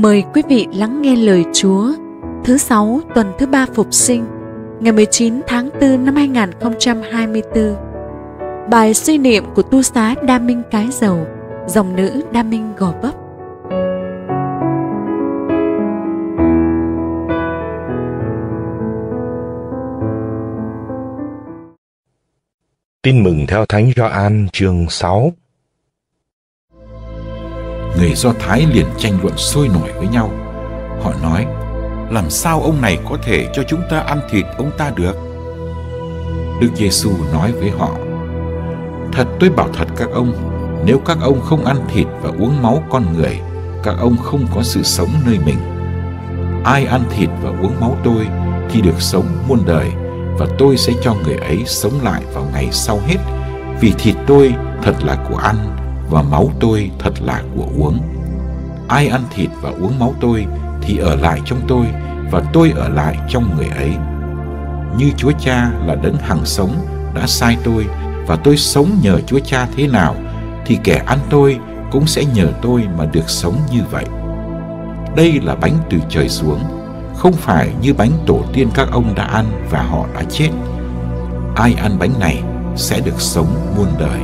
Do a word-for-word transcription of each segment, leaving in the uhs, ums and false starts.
Mời quý vị lắng nghe lời Chúa thứ sáu tuần thứ ba Phục sinh, ngày mười chín tháng tư năm hai nghìn không trăm hai mươi tư. Bài suy niệm của tu xá Đa Minh Cái Dầu, dòng nữ Đa Minh Gò Vấp. Tin mừng theo Thánh Gioan chương sáu. Người Do Thái liền tranh luận sôi nổi với nhau. Họ nói: làm sao ông này có thể cho chúng ta ăn thịt ông ta được? Đức Giêsu nói với họ: thật tôi bảo thật các ông, nếu các ông không ăn thịt và uống máu con người, các ông không có sự sống nơi mình. Ai ăn thịt và uống máu tôi thì được sống muôn đời, và tôi sẽ cho người ấy sống lại vào ngày sau hết. Vì thịt tôi thật là của ăn, và máu tôi thật là của uống. Ai ăn thịt và uống máu tôi thì ở lại trong tôi, và tôi ở lại trong người ấy. Như Chúa Cha là đấng hằng sống đã sai tôi, và tôi sống nhờ Chúa Cha thế nào, thì kẻ ăn tôi cũng sẽ nhờ tôi mà được sống như vậy. Đây là bánh từ trời xuống, không phải như bánh tổ tiên các ông đã ăn và họ đã chết. Ai ăn bánh này sẽ được sống muôn đời.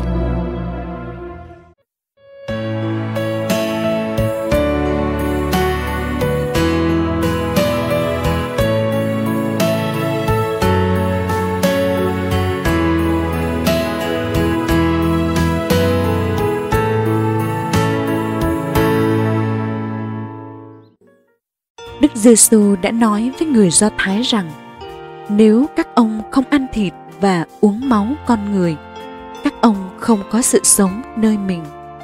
Đức Giêsu đã nói với người Do Thái rằng nếu các ông không ăn thịt và uống máu con người, các ông không có sự sống nơi mình.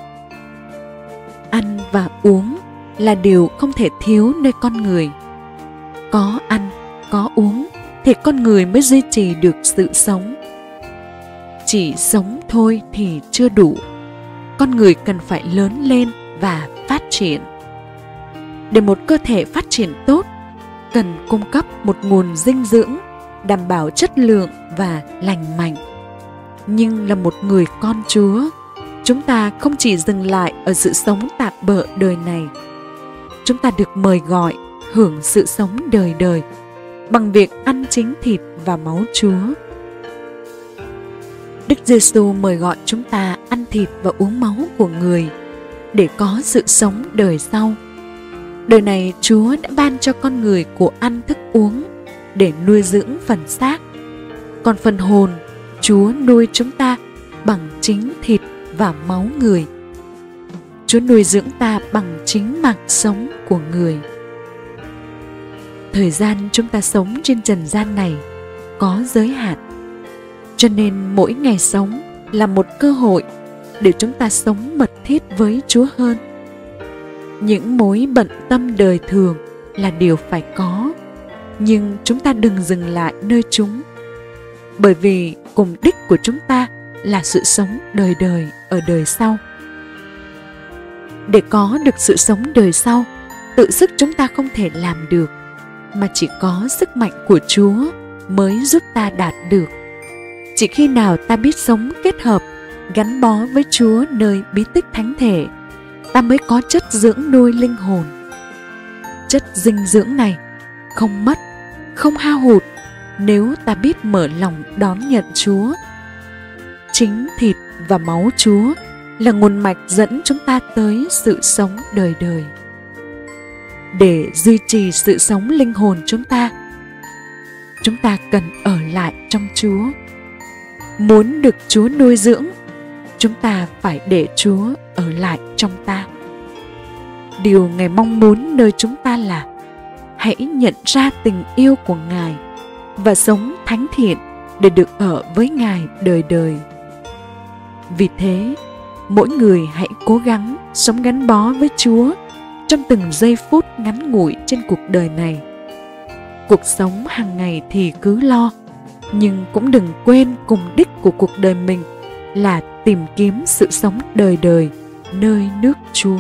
Ăn và uống là điều không thể thiếu nơi con người. Có ăn, có uống thì con người mới duy trì được sự sống. Chỉ sống thôi thì chưa đủ. Con người cần phải lớn lên và phát triển. Để một cơ thể phát triển tốt, cần cung cấp một nguồn dinh dưỡng đảm bảo chất lượng và lành mạnh. Nhưng là một người con Chúa, chúng ta không chỉ dừng lại ở sự sống tạm bợ đời này. Chúng ta được mời gọi hưởng sự sống đời đời bằng việc ăn chính thịt và máu Chúa. Đức Giêsu mời gọi chúng ta ăn thịt và uống máu của người để có sự sống đời sau. Đời này Chúa đã ban cho con người của ăn thức uống để nuôi dưỡng phần xác. Còn phần hồn, Chúa nuôi chúng ta bằng chính thịt và máu người. Chúa nuôi dưỡng ta bằng chính mạng sống của người. Thời gian chúng ta sống trên trần gian này có giới hạn, cho nên mỗi ngày sống là một cơ hội để chúng ta sống mật thiết với Chúa hơn. Những mối bận tâm đời thường là điều phải có, nhưng chúng ta đừng dừng lại nơi chúng, bởi vì cùng đích của chúng ta là sự sống đời đời ở đời sau. Để có được sự sống đời sau, tự sức chúng ta không thể làm được, mà chỉ có sức mạnh của Chúa mới giúp ta đạt được. Chỉ khi nào ta biết sống kết hợp, gắn bó với Chúa nơi bí tích thánh thể, ta mới có chất dưỡng nuôi linh hồn. Chất dinh dưỡng này không mất, không hao hụt nếu ta biết mở lòng đón nhận Chúa. Chính thịt và máu Chúa là nguồn mạch dẫn chúng ta tới sự sống đời đời. Để duy trì sự sống linh hồn chúng ta, chúng ta cần ở lại trong Chúa. Muốn được Chúa nuôi dưỡng, chúng ta phải để Chúa ở lại trong ta. Điều Ngài mong muốn nơi chúng ta là hãy nhận ra tình yêu của Ngài và sống thánh thiện để được ở với Ngài đời đời. Vì thế, mỗi người hãy cố gắng sống gắn bó với Chúa trong từng giây phút ngắn ngủi trên cuộc đời này. Cuộc sống hàng ngày thì cứ lo, nhưng cũng đừng quên cùng đích của cuộc đời mình là tìm kiếm sự sống đời đời nơi nước Chúa.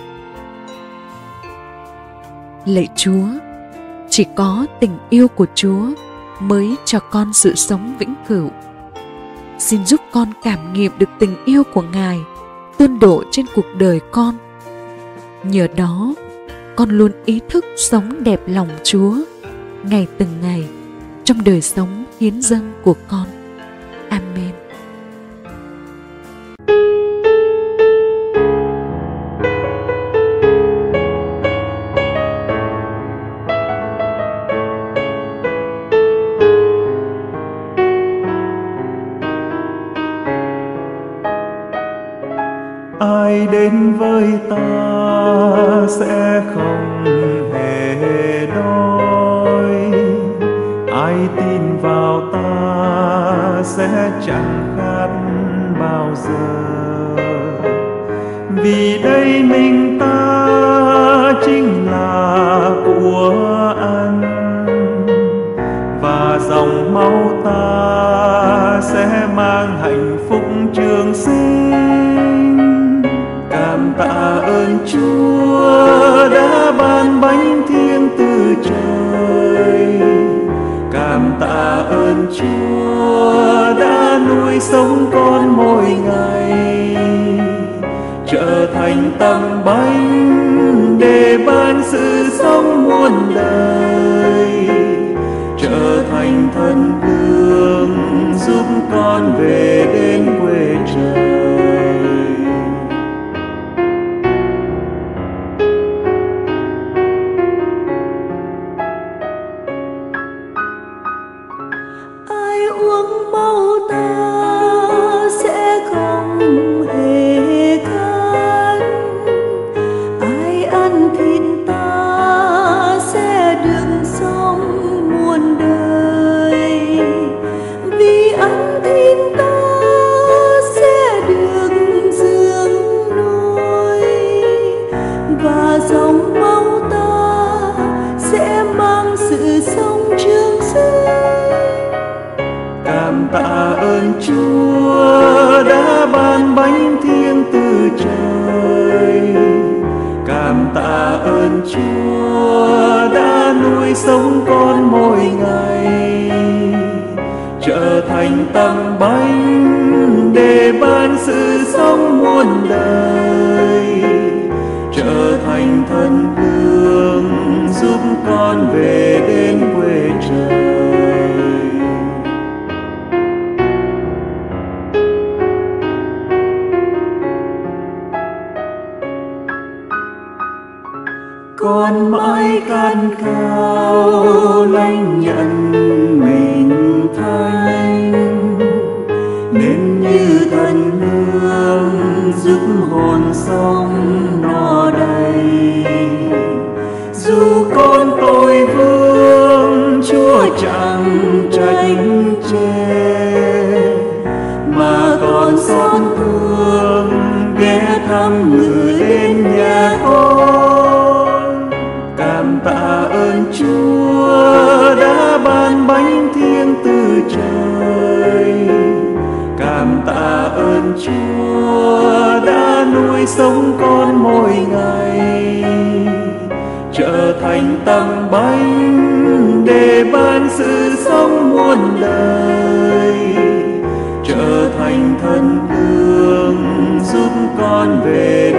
Lạy Chúa, chỉ có tình yêu của Chúa mới cho con sự sống vĩnh cửu. Xin giúp con cảm nghiệm được tình yêu của Ngài tuôn đổ trên cuộc đời con. Nhờ đó, con luôn ý thức sống đẹp lòng Chúa ngày từng ngày trong đời sống hiến dâng của con. Amen. Ai đến với ta sẽ không hề đói, ai tin vào ta sẽ chẳng khát bao giờ. Vì đây mình ta chính là của ăn, và dòng máu ta sẽ mang hạnh phúc trường sinh. Cảm tạ ơn Chúa đã ban bánh thiêng từ trời. Cảm tạ ơn Chúa đã nuôi sống con mỗi ngày, trở thành tấm bánh để ban sự sống muôn đời, trở thành thần tượng giúp con về đến quê trời. Ai uống máu ta sẽ không hề khát, ai ăn thịt ta sẽ được sống muôn đời. Vì ăn thịt ta sẽ được dưỡng nuôi, và dòng máu ta sẽ mang sự sống trường sinh. Cảm tạ ơn Chúa đã ban bánh thiêng từ trời. Cảm tạ ơn Chúa đã nuôi sống con mỗi ngày, trở thành tấm bánh để ban sự sống muôn đời, trở thành thần tượng giúp con về đến quê trời. Con mãi khát khao lãnh nhận mình thánh, nên như thần hương giúp hồn sống no đầy. Dù con tội vương Chúa chẳng tránh chê, mà còn xót thương ghé thăm ngự đến nhà con. Cảm tạ ơn Chúa đã ban bánh thiêng từ trời. Cảm tạ ơn Chúa đã nuôi sống con mỗi ngày, trở thành tấm bánh để ban sự sống muôn đời, trở thành thần tượng giúp con về